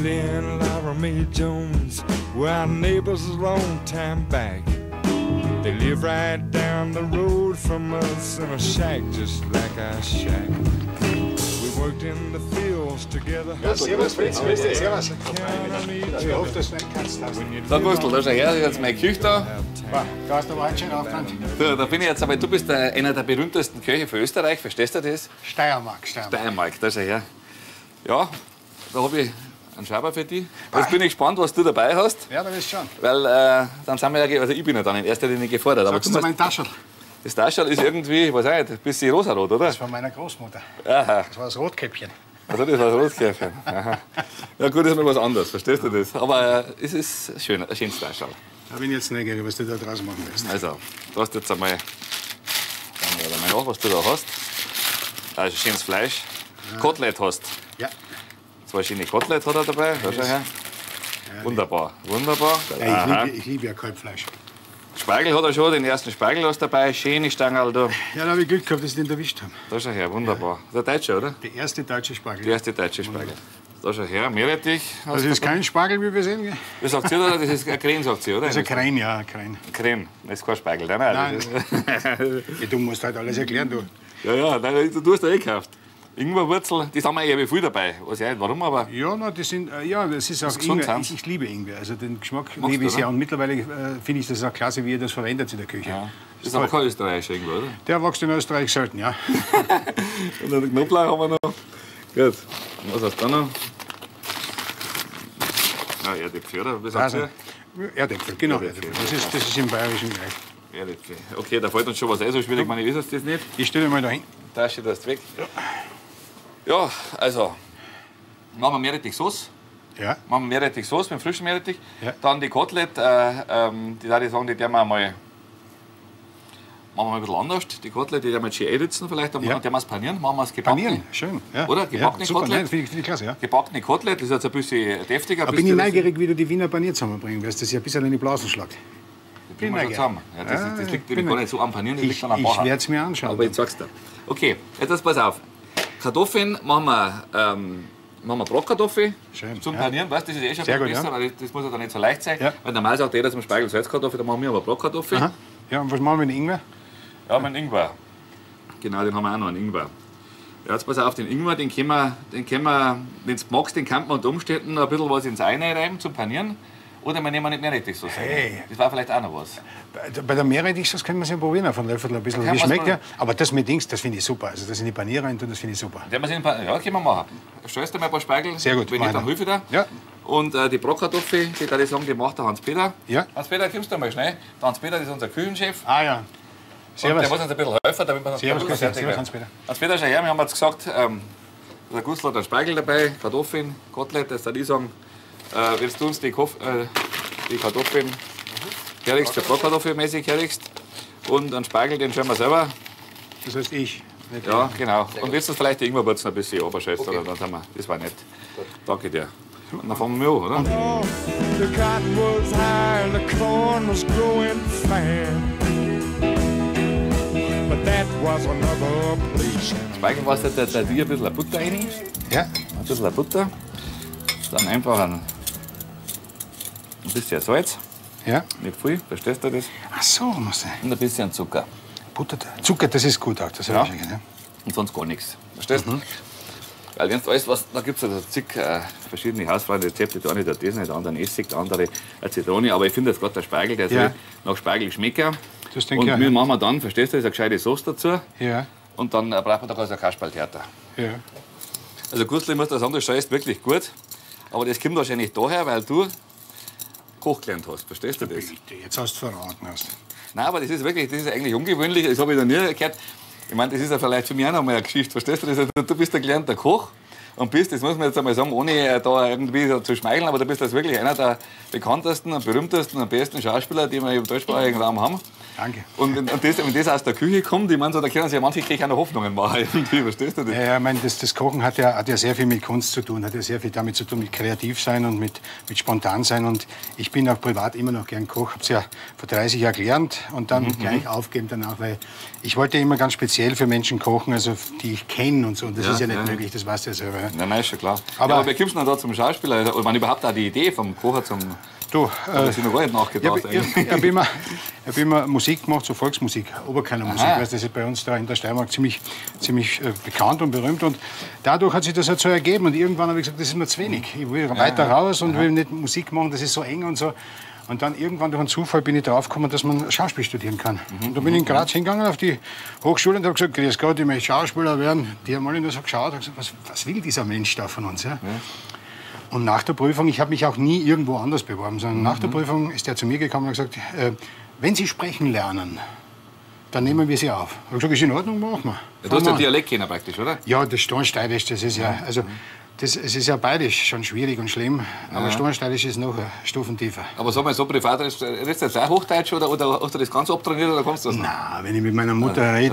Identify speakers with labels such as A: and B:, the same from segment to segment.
A: Billy and Laura Mae Jones were our neighbors a long time back. They live right down the road from us in a shack just like our shack. We worked in the fields together.
B: Ja, servus Fritz, grüß dich, servus. Ich hoffe, dass du nicht kannst.
C: Da Gustl, da schau her, jetzt meine Küche da.
B: Da hast du aber einen schönen Aufwand.
C: Da bin ich jetzt, aber du bist einer der berühmtesten Köche für Österreich, verstehst du das?
B: Steiermark.
C: Steiermark, da schau her. Ja, da habe ich einen Schaber für dich. Jetzt bin ich gespannt, was du dabei hast.
B: Ja, da wirst du schon.
C: Weil dann sind wir ja, also ich bin ja dann in erster Linie gefordert. Aber
B: Sagst du mein Taschel?
C: Das Taschel ist irgendwie, ich weiß auch nicht, ein bisschen rosarot, oder?
B: Das war meiner Großmutter.
C: Aha.
B: Das war das Rotkäppchen.
C: Also das war das Rotkäppchen. Aha. Ja gut, das ist noch was anderes, verstehst du das? Aber es ist schön, ein schönes Taschel.
B: Da bin ich jetzt neugierig, was du da draus machen willst.
C: Also, du hast jetzt einmal, schauen wir mal nach, was du da hast. Da ist ein schönes Fleisch. Ja. Kotelett hast.
B: Ja.
C: 2 schöne Kotelett hat er dabei. Da schau her.
B: Ja,
C: wunderbar, wunderbar.
B: ja, ich liebe ja Kalbfleisch.
C: Spargel hat er schon, den ersten Spargel hast du dabei. Schöne Stangerl da.
B: Ja, da habe ich Glück gehabt, dass sie den erwischt haben.
C: Da schau her, wunderbar. Der Deutsche, oder?
B: Der erste deutsche Spargel.
C: Der erste deutsche Spargel. Da schau her, Meerrettich.
B: Das ist kein Spargel, wie wir sehen. Gell?
C: Wie sagt sie, oder? Das ist ein Kren, sagt sie, oder?
B: Das ist ein Krähen, ja, ein Krähen.
C: Kren, das ist kein Spargel, nein.
B: Nein. Du musst halt alles erklären, du.
C: Ja, nein, du hast ja eh gekauft. Ingwerwurzel, die haben wir ja viel dabei. Weiß ich nicht, warum, aber.
B: Ja, no, das sind, ja, das ist auch
C: gesund,
B: Ingwer. Ich liebe Ingwer. Also den Geschmack liebe ich sehr. Und mittlerweile finde ich das auch klasse, wie ihr das verwendet in der Küche.
C: Ja. Das ist aber kein österreichischer Ingwer, oder?
B: Der wächst in Österreich selten, ja.
C: Und den Knoblauch haben wir noch. Gut. Und was hast du da noch? Ja, Erdäpfel, oder? Was sagst du?
B: Erdäpfel, genau.
C: Erdäpfel.
B: Das ist im Bayerischen gleich.
C: Erdäpfel. Okay, da fällt uns schon was ein, so schwierig, meine ich, ist das nicht.
B: Ich stelle mal dahin.
C: Tasche, das weg. Ja, also, machen wir Meerrettichsauce.
B: Ja.
C: Machen wir Meerrettichsauce mit frischem Meerrettich.
B: Ja.
C: Dann die Kotelett, die würde ich sagen, die werden wir mal. Machen wir ein bisschen anders. Die Kotelett, die werden wir schön einritzen vielleicht. Dann werden wir es panieren. Machen wir es gebacken.
B: Panieren, schön. Ja.
C: Oder? Gebackene
B: super,
C: Kotelett.
B: Finde ich klasse, ja.
C: Gebackene Kotelett, das ist jetzt ein bisschen deftiger.
B: Da bin ich neugierig, wie du die Wiener Panier zusammenbringen wirst. Das ist ja ein bisschen in die Blasen schlagt.
C: Bin wir schon zusammen. Ja, das liegt nämlich gar nicht so am Panieren, das liegt dann am
B: Ich
C: Bacher.
B: werde es mir anschauen.
C: Aber ich sag's dir. Okay, jetzt pass auf. Kartoffeln machen wir Bratkartoffeln
B: Schön,
C: zum
B: ja.
C: Panieren. Weißt, das ist eh schon
B: Sehr
C: ein
B: gut,
C: besser,
B: ja.
C: weil das muss ja dann nicht so leicht sein.
B: Ja.
C: Weil normal sagt jeder zum Spargel Salzkartoffel, dann machen wir aber Bratkartoffeln.
B: Aha. Ja, und was machen wir mit Ingwer?
C: Ja, mit Ingwer. Genau, den haben wir auch noch, einen Ingwer. Ja, jetzt pass auf, den Ingwer, den können wir, wenn du magst, den kann man unter Umständen noch ein bisschen was ins Ei reiben zum Panieren. Oder wir nehmen nicht Meerrettichsauce.
B: Hey.
C: Das war vielleicht auch noch was.
B: Bei der Meerrettichsauce können wir es ja probieren, von Löffel ein bisschen.
C: Kann
B: Wie
C: man's
B: schmeckt
C: mal-
B: der? Aber das mit Dings, das finde ich super. Also das in die Panier rein tun, das finde ich super.
C: Ja, können wir machen. Stellst du mal ein paar Spargel?
B: Sehr gut,
C: Wenn nicht, dann hilf ich dir.
B: Ja.
C: Und die Bratkartoffel, die würde ich sagen, die macht der Hans-Peter.
B: Ja.
C: Hans-Peter, kommst du mal schnell? Der Hans-Peter ist unser Küchenchef.
B: Ah ja.
C: Und
B: Servus.
C: der muss uns ein bisschen helfen, damit wir uns
B: Servus,
C: ein bisschen fertig
B: Servus,
C: werden.
B: Hans-Peter.
C: Hans-Peter, schau her, wir haben jetzt gesagt, der Gustl hat einen Spargel dabei, Kartoffeln, Kotelett, das würde ich sagen, willst du uns die Kartoffeln herrichst, für Bratkartoffelmäßig herrichst und einen Spargel, den schauen wir selber.
B: Das heißt ich. Nicht
C: Ja, genau. Und willst du uns vielleicht die Ingwerwurzeln ein bisschen oberschätzen, oder? Dann sind wir, das war nett. Danke dir. Und dann fangen wir an, oder?
A: Oh, the cotton was high and the corn was growing fast. But that was another place.
C: Spargel war es, da dir ein bisschen Butter rein.
B: Ja.
C: Ein bisschen Butter. Dann einfach ein bisschen Salz.
B: Ja.
C: Nicht viel, verstehst du das?
B: Ach so, muss ich.
C: Und ein bisschen Zucker.
B: Butter. Zucker, das ist gut auch. Das
C: Ja.
B: habe ich schon, ja.
C: Und sonst gar nichts. Verstehst du? Weil wenn du alles, was, da gibt es ja zig verschiedene Hausfrauenrezepte. Der eine hat das nicht, der andere Essig, der andere eine Zitrone. Aber ich finde jetzt gerade der Spargel, der
B: Ja.
C: soll nach Spargel schmecken.
B: Das denke
C: Und
B: ich auch,
C: wir
B: ja.
C: machen wir dann, verstehst du, das ist eine gescheite Sauce dazu.
B: Ja.
C: Und dann braucht man da also ein Kasperl härter.
B: Ja.
C: Also Gustl, ich muss dir sagen, das scheißt wirklich gut. Aber das kommt wahrscheinlich daher, weil du Koch gelernt hast. Verstehst du das?
B: Bitte, jetzt hast du verraten.
C: Nein, aber das ist wirklich, das ist eigentlich ungewöhnlich. Das habe ich noch nie gehört. Ich meine, das ist ja vielleicht für mich auch noch mal eine Geschichte. Verstehst du das? Du bist ein gelernter Koch und bist, das muss man jetzt einmal sagen, ohne da irgendwie zu schmeicheln, aber du bist jetzt wirklich einer der bekanntesten und berühmtesten und besten Schauspieler, die wir im deutschsprachigen Raum haben.
B: Danke.
C: Und wenn das aus der Küche kommt, ich meine, so, da können sich ja manche gleich auch noch Hoffnungen machen. Irgendwie, verstehst du das?
B: Ja, ich meine, das Kochen hat ja sehr viel mit Kunst zu tun, hat ja sehr viel damit zu tun, mit kreativ sein und mit spontan sein. Und ich bin auch privat immer noch gern Koch. Habe es ja vor 30 Jahren gelernt und dann gleich aufgeben danach, weil ich wollte immer ganz speziell für Menschen kochen, also die ich kenne und so. Und das ist ja nicht möglich, das weißt du ja selber.
C: Ja, nein, ist schon klar.
B: Aber
C: wie kommst du denn da zum Schauspieler? Oder wann überhaupt auch die Idee vom Kocher zum...
B: Du,
C: dass ich noch gar nicht nachgedacht
B: ich hab immer Musik gemacht, so Volksmusik, Oberkörnermusik. Weißt, das ist bei uns da in der Steiermark ziemlich bekannt und berühmt. Und dadurch hat sich das halt so ergeben. Und irgendwann habe ich gesagt, das ist mir zu wenig. Ich will weiter raus und will nicht Musik machen, das ist so eng und so. Und dann irgendwann durch einen Zufall bin ich drauf gekommen, dass man Schauspiel studieren kann. Und da bin ich in Graz hingegangen auf die Hochschule und habe gesagt, grüß Gott, ich möchte Schauspieler werden. Die haben alle nur so geschaut und gesagt, was will dieser Mensch da von uns? Ja? Und nach der Prüfung, ich habe mich auch nie irgendwo anders beworben, sondern nach der Prüfung ist er zu mir gekommen und hat gesagt, wenn Sie sprechen lernen, dann nehmen wir Sie auf. Ich habe gesagt, ist in Ordnung, machen wir.
C: Ja, du hast ja Dialekt kennen praktisch, oder?
B: Ja, das Stornsteirisch, das ist ja, also es ist ja beides schon schwierig und schlimm, aber Stornsteirisch ist noch eine Stufen tiefer.
C: Aber sag mal, so privat, redest du jetzt auch Hochdeutsch oder hast du das ganz abtrainiert oder kannst du das noch?
B: Nein, wenn ich mit meiner Mutter rede,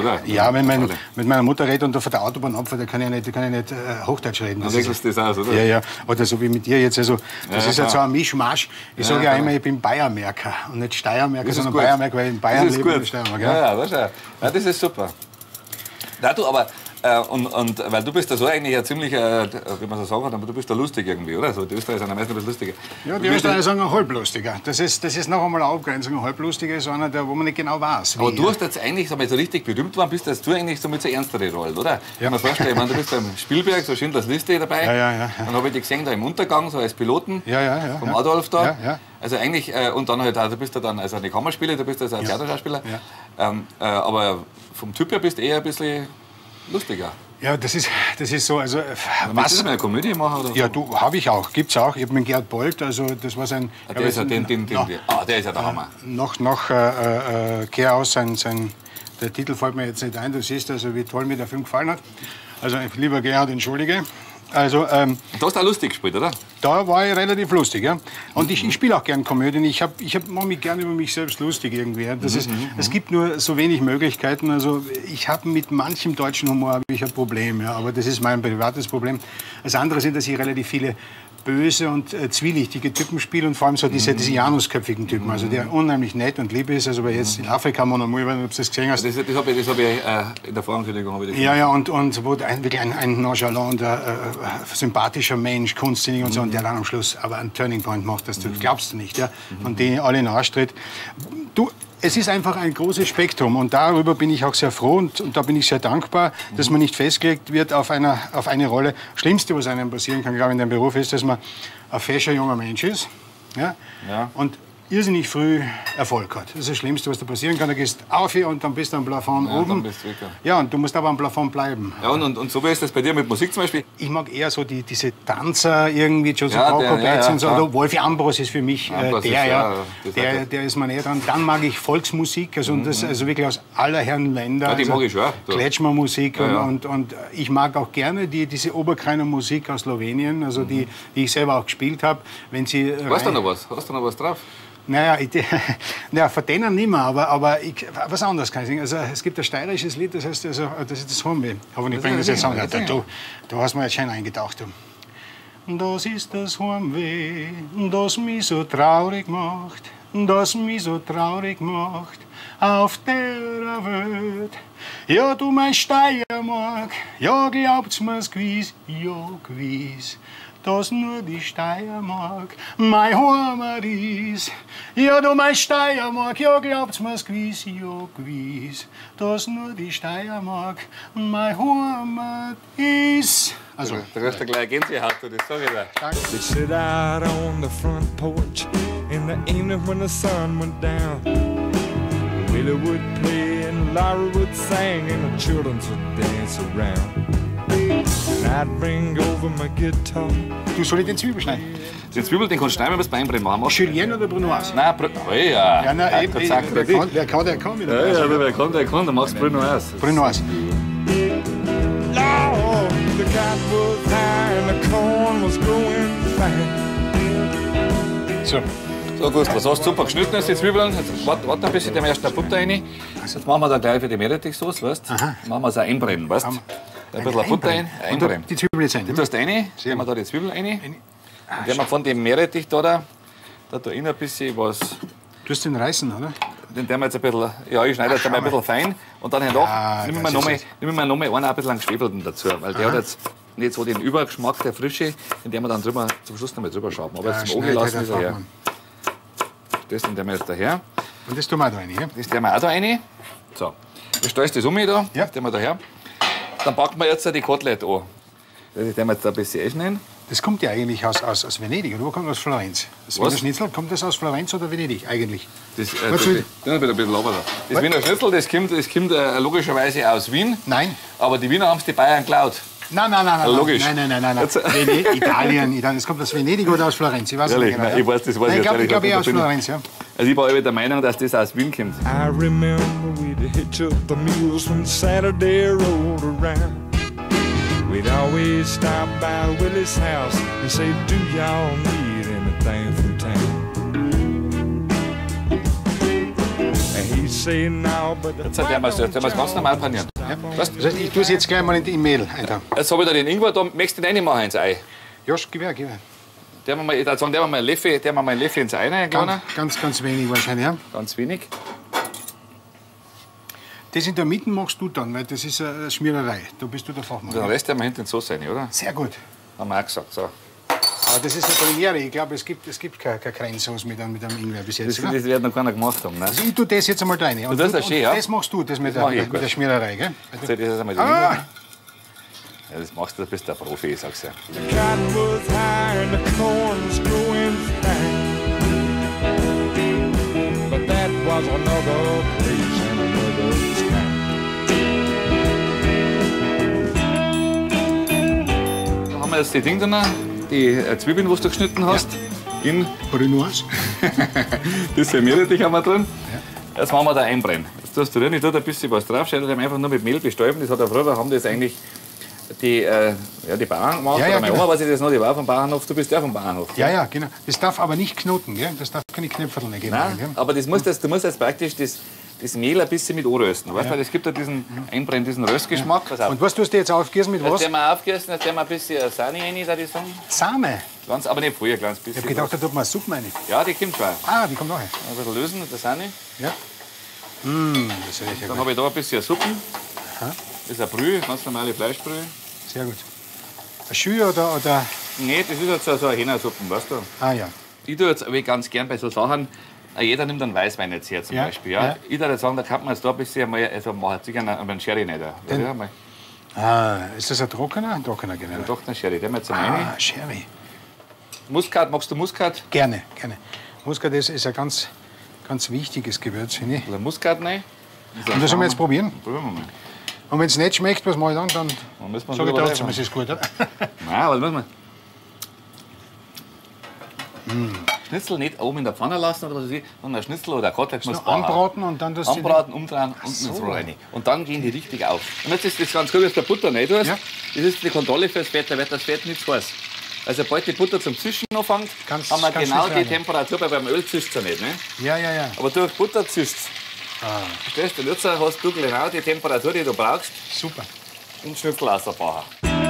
B: wenn mit meiner Mutter rede und da von der Autobahn abfahre, da kann ich nicht Hochdeutsch reden.
C: Dann wechselst du das aus, oder?
B: Ja. Oder so wie mit dir jetzt. Also, das ist ja so ein Mischmasch. Ich sage ja immer, ich bin Bayermerker und nicht Steiermerker, sondern Bayermerker, weil in Bayern lebe ich in Steiermark.
C: Ja, das ist super. Na, du, aber und weil du bist ja so eigentlich ein ziemlicher, wie man so sagen kann, aber du bist ja lustig irgendwie, oder? So, die Österreicher sind am meisten ein bisschen lustiger.
B: Ja, die Österreicher sagen ein Halblustiger. Das ist noch einmal eine Abgrenzung. Ein Halblustiger ist einer, wo man nicht genau weiß.
C: Aber du hast jetzt eigentlich, sag mal, so richtig berühmt geworden, bist du eigentlich so mit so ernstere Rollen, oder? Ich kann mir vorstellen, ich meine, du bist beim Spielberg, so Schindlers Liste dabei.
B: Ja.
C: Dann habe ich dich gesehen da im Untergang, so als Piloten vom Adolf da.
B: Ja.
C: Also eigentlich, und dann halt, du bist ja dann also eine Kammerspieler, du bist also ein Theaterschauspieler. Ja. Aber vom Typ her bist du eher ein bisschen lustiger.
B: Ja, das ist so, also
C: was? Du mal eine Komödie machen oder so?
B: Ja, habe ich auch, gibt's auch. Ich habe mit Gerd Bolt, also das war sein.
C: Der ist ja der ist ja der Hammer.
B: Noch Kehr aus, der Titel fällt mir jetzt nicht ein. Du siehst also, wie toll mir der Film gefallen hat. Also lieber Gerhard, entschuldige. Also,
C: du hast auch lustig gespielt, oder?
B: Da war ich relativ lustig, ja. Und ich spiele auch gern Komödien. Ich mache mich gern über mich selbst lustig irgendwie. Es gibt nur so wenig Möglichkeiten. Also ich habe mit manchem deutschen Humor ein Problem, ja. Aber das ist mein privates Problem. Das andere sind, dass ich relativ viele böse und zwielichtige Typen spiele und vor allem so diese janusköpfigen Typen, also der unheimlich nett und lieb ist, also bei jetzt in Afrika Mon Amour, wenn du das gesehen hast.
C: Das hab ich in der Vorankündigung
B: und wo wirklich ein nonchalanter, sympathischer Mensch, kunstsinnig und so, und der dann am Schluss aber einen Turning Point macht, das glaubst du nicht, ja, und den alle nachstritt. Es ist einfach ein großes Spektrum und darüber bin ich auch sehr froh und da bin ich sehr dankbar, dass man nicht festgelegt wird auf eine Rolle. Das Schlimmste, was einem passieren kann, glaube ich, in dem Beruf ist, dass man ein fescher junger Mensch ist, ja? Und irrsinnig früh Erfolg hat. Das ist das Schlimmste, was da passieren kann. Du gehst auf hier und dann bist du am Plafond oben.
C: Dann bist du weg,
B: ja, und du musst aber am Plafond bleiben.
C: Ja, und so wie ist das bei dir mit Musik zum Beispiel?
B: Ich mag eher so diese Tanzer, irgendwie Joseph Cocker und so. Oder Wolfi Ambros ist für mich der ist mir näher dran. Dann mag ich Volksmusik, also, also wirklich aus aller Herren Länder.
C: Ja, die mag ich schon.
B: Kletschmermusik und ich mag auch gerne diese Oberkreiner Musik aus Slowenien, also die ich selber auch gespielt habe.
C: Weißt du noch was? Hast du noch was drauf?
B: Naja, von denen nicht mehr, aber was anderes kann ich sagen. Also, es gibt ein steirisches Lied, das heißt, das ist das Heimweh. Hoffentlich bringe ich das jetzt an. Du hast mir jetzt schön eingedacht. Das ist das Heimweh, das mich so traurig macht, auf der Welt. Ja, du mein Steiermark, ja, glaubt's mir's gewiss, ja, gewiss. Dass nur die Steiermark mein Heimat ist. Ja, du mein Steiermark, ja, glaubt's mir's gewiss, ja, gewiss. Dass nur die Steiermark mein Heimat ist. Also,
C: da hast du gleich Gänsehaut, das sag ich dir.
B: Danke.
A: They sit out on the front porch in the evening when the sun went down. Willie would play and Laura would sing and the children would dance around. I'd bring over my guitar.
B: Du, soll ich den Zwiebel schneiden?
C: Den Zwiebel, den kannst du schneiden, wenn wir es Beinbrennen machen.
B: Julienne oder Brunoise?
C: Nein,
B: Ja, nein, eben, wer kann, der wieder.
C: Ja, wer kann, dann machst du Brunoise.
B: Brunoise.
A: Lord, the cat was high and the corn was growing fine.
B: So,
C: So, Gustl, so hast du super geschnitten, jetzt die Zwiebeln. Jetzt warte ein bisschen, dem erst der Butter rein. Jetzt machen wir da gleich für die Meerrettichsoße, weißt du? Machen wir es auch einbrennen, weißt du? Ein bisschen Butter einbrennen.
B: Die Zwiebel jetzt rein.
C: Die tust du rein, nehmen wir da die Zwiebel rein. Und wenn wir von dem Meerrettich da rein ein bisschen was.
B: Du hast den reißen, oder?
C: Den wir jetzt ein bisschen, ja, ich schneide jetzt einmal ein bisschen fein. Und dann nehmen wir noch mal einen ein bisschen einen geschwefelten dazu. Weil der hat jetzt nicht so den Übergeschmack der Frische, den wir dann drüber, zum Schluss noch mal drüber schaben. Aber jetzt zum Angelassen ist er her. Das nehmen wir jetzt daher.
B: Und das tun wir auch da rein, ja?
C: Das tun wir auch da rein. So, jetzt stellst du das da.
B: Ja.
C: Das tun wir daher. Dann packen wir jetzt die Kotelett an. Das tun wir jetzt ein bisschen einschneiden.
B: Das kommt ja eigentlich aus Venedig, oder wo kommt das aus Florenz? Das Wiener Schnitzel, kommt das aus Florenz oder Venedig eigentlich?
C: Das wird ein bisschen labern. Das Wiener Schnitzel, das kommt logischerweise aus Wien.
B: Nein.
C: Aber die Wiener haben es die Bayern geklaut.
B: Nein.
C: Logisch.
B: Nein. Italien. Ist kommt das Venedig oder aus Florenz? Ich weiß
C: Ehrlich,
B: nicht genau.
C: nein, ich weiß, das weiß
B: Nein, ich glaube
C: nicht.
B: aus Florenz, ja.
C: Also ich war immer der Meinung, dass das aus Wien kommt.
A: I remember we'd hitch up the mules when Saturday rolled around. We'd always stop by Willie's house and say, do y'all need anything from town? And he'd say, no, but
C: Jetzt werden wir es ganz normal panieren. Weißt du?
B: Also ich tue es jetzt gleich mal in Mehl eintragen.
C: Jetzt habe ich da den Ingwer, da möchtest du den reinmachen ins Ei.
B: Josch, gib her.
C: Ich würde sagen, der wir mal einen Löffel ins Ei rein,
B: Ganz wenig wahrscheinlich, ja.
C: Ganz wenig.
B: Das in der Mitte machst du dann, weil das ist eine Schmiererei. Da bist du der Fachmann.
C: Den Rest haben wir hinten in die Soße rein, oder?
B: Sehr gut.
C: Haben wir auch gesagt. So.
B: Aber das ist eine Premiere. Ich glaube, es gibt keine Cremesauce mit einem Ingwer bis jetzt.
C: Das wird noch keiner gemacht haben. Ne?
B: Also ich tue das jetzt einmal rein. Und
C: das ist schön, ja?
B: Das machst du, das mit
C: mach ich,
B: der
C: gut.
B: Schmiererei, gell?
C: Das ist einmal ja, das machst du, du bist der Profi, ich sag's ja.
A: the cotton was high and the corn's growing fine. But that was another place and another time.
C: Da haben wir jetzt die Dinge drin, die Zwiebeln, die du geschnitten hast. Ja. In
B: Brunoise.
C: das Meerrettich haben wir drin. Ja. Jetzt machen wir da einbrennen. Jetzt tust du drin, ich tue da ein bisschen was drauf, die haben einfach nur mit Mehl bestäuben. Das hat ja früher, haben das eigentlich die Bauern gemacht.
B: Ja,
C: oder meine
B: genau.
C: Oma weiß ich das noch, die war vom Bauernhof, du bist ja vom Bauernhof.
B: Ja, genau. Das darf aber nicht knoten, gell? Das darf keine Knöpfe mehr geben.
C: Nein,
B: gell?
C: aber du musst jetzt praktisch das Mehl ein bisschen mit anrösten. Weißt du, weil es gibt ja diesen Einbrennen, diesen Röstgeschmack. Pass auf.
B: Und was tust du jetzt aufgießen mit was?
C: Jetzt haben wir aufgießen, jetzt haben wir ein bisschen Sahne rein, würde ich sagen.
B: Sahne.
C: Ganz, aber nicht voll, ein kleines
B: Ich
C: bisschen.
B: habe gedacht, da tut man Suppe rein.
C: Ja, die kommt schon.
B: Ah, die kommt nachher.
C: Ein bisschen lösen mit der Sahne.
B: Ja. Das ist richtig
C: Dann
B: gut.
C: habe ich da ein bisschen Suppen.
B: Aha.
C: Das ist eine Brühe, ganz normale Fleischbrühe.
B: Sehr gut. Ein Schü oder?
C: Nee, das ist jetzt so eine Hähnersuppen, weißt du.
B: Ah ja.
C: Ich tue jetzt aber ganz gern bei so Sachen, jeder nimmt einen Weißwein jetzt her zum
B: Ja,
C: Beispiel. Ja?
B: ja.
C: Ich würde sagen, da kann man jetzt da ein bisschen mal, also macht sicher einen Sherry nicht. Ja, mal.
B: Ah, ist das ein trockener? Ein trockener, genau.
C: Doch, einen Sherry, den wir jetzt rein.
B: Ah, Sherry.
C: Muskat, magst du Muskat?
B: Gerne. Muskat ist ein ganz wichtiges Gewürz, finde ich.
C: Oder Muskat rein.
B: Und das sollen wir jetzt probieren.
C: Probieren wir mal.
B: Und wenn es nicht schmeckt, was mache ich dann?
C: Dann müssen wir
B: Sag ich
C: drüber
B: trotzdem,
C: reden.
B: es ist gut, oder?
C: Nein, aber das müssen wir. Schnitzel nicht oben in der Pfanne lassen oder was weiß ich, sondern ein Schnitzel oder ein Kotelett muss
B: Noch anbraten und dann das.
C: anbraten, umdrehen, unten ins Rohr rein. Und dann gehen die richtig auf. Und jetzt ist das ganz gut, dass du Butter rein tust.
B: Ja.
C: Das ist die Kontrolle fürs Fett, da wird das Fett nicht zu heiß. Also sobald die Butter zum Zischen anfängt,
B: Ganz-
C: haben wir
B: ganz
C: genau
B: schnell
C: die
B: rein.
C: Temperatur, weil beim Öl zischt es ja nicht. Ne?
B: Ja.
C: Aber durch Butter zischt es. Verstehst du? Und jetzt hast du genau die Temperatur, die du brauchst,
B: Super.
C: um Schnitzel auszubauen.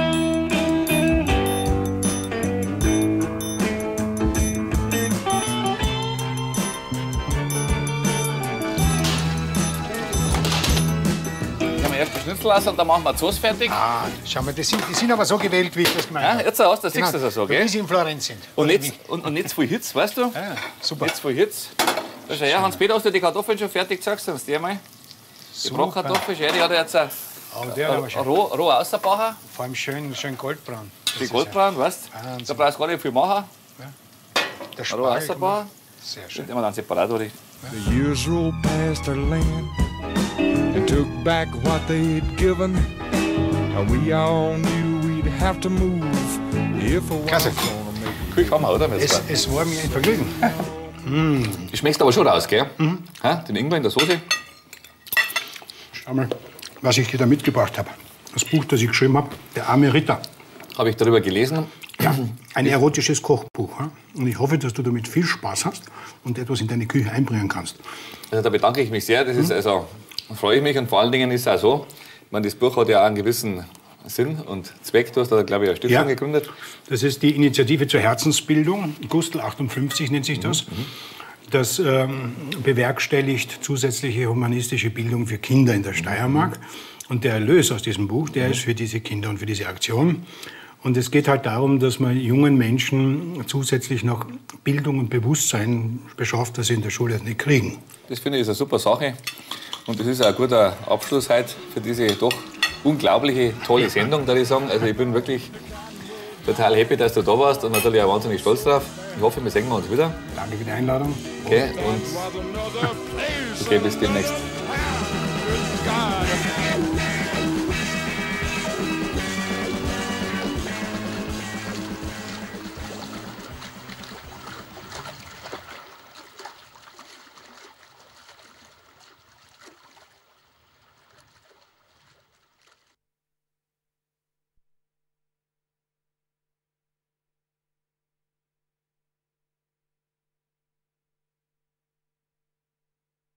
C: Erst die Schnitzel aus und dann machen wir die Soße fertig.
B: Ah, schau mal, die sind aber so gewählt, wie ich das gemeint
C: Ja,
B: habe.
C: jetzt hast du, siehst du das so,
B: Wie
C: gell?
B: sie in Florenz sind.
C: Und
B: Oder
C: nicht, und nicht zu viel Hitze, weißt du?
B: wie? Ja, super.
C: Nicht zu viel Hitze. Da schau her, Hans-Peter, hast du die Kartoffeln schon fertig gesagt? Sonst die einmal. Die
B: Super.
C: Bratkartoffel, schau, die hat er jetzt
B: Oh, der haben wir schon.
C: roh ausgebaut.
B: Vor allem schön goldbraun. Das
C: Die
B: ist
C: Goldbraun, weißt du?
B: Wahnsinn.
C: Da brauchst du gar nicht viel machen.
B: Der
C: Roh
B: Spargel
C: ausgebaut.
B: gemacht. Sehr schön.
C: Den wir dann separat, oder?
A: The years rolled past our land and took back what they'd given. And we all knew we'd have to move if a
B: Klasse.
A: was gonna make
C: Küche haben wir, oder?
B: Es war mir ein Vergnügen.
C: Du schmeckst aber schon raus, gell? Ha? Den Ingwer in der Soße.
B: Schau mal, was ich dir da mitgebracht habe. Das Buch, das ich geschrieben habe, Der arme Ritter.
C: Habe ich darüber gelesen.
B: Ein erotisches Kochbuch. Ja? Und ich hoffe, dass du damit viel Spaß hast und etwas in deine Küche einbringen kannst.
C: Also da bedanke ich mich sehr. Das ist also, freue ich mich. Und vor allen Dingen ist es auch so, ich meine, das Buch hat ja auch einen gewissen Sinn und Zweck. Du hast da, glaube ich, eine Stiftung gegründet.
B: Das ist die Initiative zur Herzensbildung. Gustl 58 nennt sich das. Das bewerkstelligt zusätzliche humanistische Bildung für Kinder in der Steiermark. Und der Erlös aus diesem Buch, der ist für diese Kinder und für diese Aktion. Und es geht halt darum, dass man jungen Menschen zusätzlich noch Bildung und Bewusstsein beschafft, das sie in der Schule nicht kriegen.
C: Das finde ich ist eine super Sache. Und das ist ein guter Abschluss heute für diese doch unglaubliche, tolle Sendung, würde ich sagen. Also ich bin wirklich total happy, dass du da warst und natürlich auch wahnsinnig stolz drauf. Ich hoffe, wir sehen uns wieder.
B: Danke für die Einladung.
C: Okay, und okay, bis demnächst.